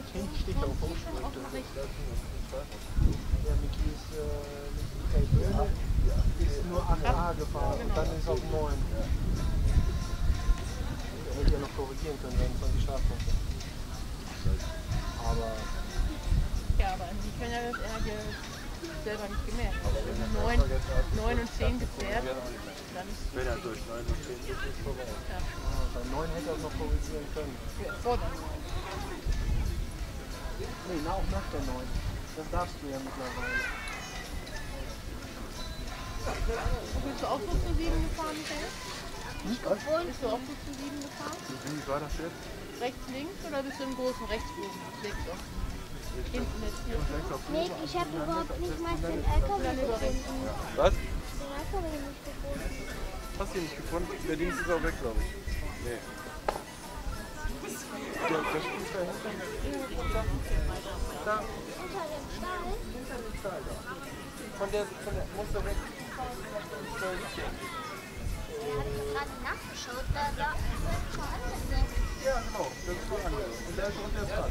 steht auf Hochschule. Der Micky ist ist nur 8a gefahren und dann ist auf 9. Der hätte ja noch korrigieren können, wenn 20 Strafpunkte. Aber. Ja, aber die können ja das Ärger selber nicht gemerkt. Wenn 9 und 10 geklärt, dann ist es. Wenn er durch 9 und 10 ist, ist vorbei. Ja. Bei 9 hätte er es noch korrigieren können. Ja, vor der 9. Nee, auch nach der 9. Das darfst du ja mittlerweile. Bist du auch so zu 7 gefahren, Michael? Nicht Bist du auch so zu 7 gefahren? Wie war das jetzt? Rechts, links oder bist du im großen Rechtsbogen? Links auch. Hinten jetzt hier. Nee, ich habe überhaupt nicht mal den LKW gefunden. Was? Den LKW nicht gefunden. Hast du ihn nicht gefunden? Der Dienst ist auch weg, glaube ich. Nee. Der Spiel ist dahinter. Da. Unter dem Stall? Hinter dem Stall da. Von der musst du weg. Ich habe gerade nachgeschaut, da ist schon angesetzt. Ja, genau. Das ist so anders. Und der ist unter der Stall.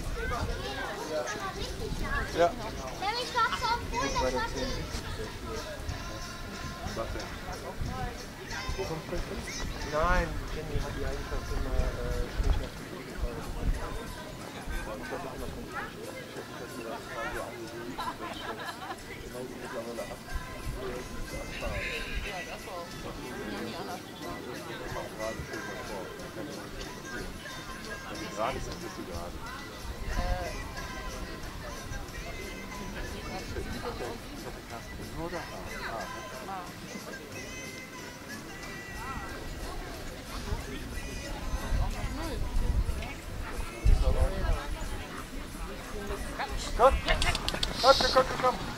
Ja. Nämlich war es auch wohl, das war Was denn? Nein, Kenny hat die Eigenschaft immer schlecht nach dem Spiel gefahren. Ich glaube, immer von Genauso mittlerweile ab. Ja, das war auch. Ja, nie anders. Gerade schön nach vorne. Wenn die gerade ist, dann bist du gerade. Ich hatte Kasten. Nur da. Komm, komm, komm.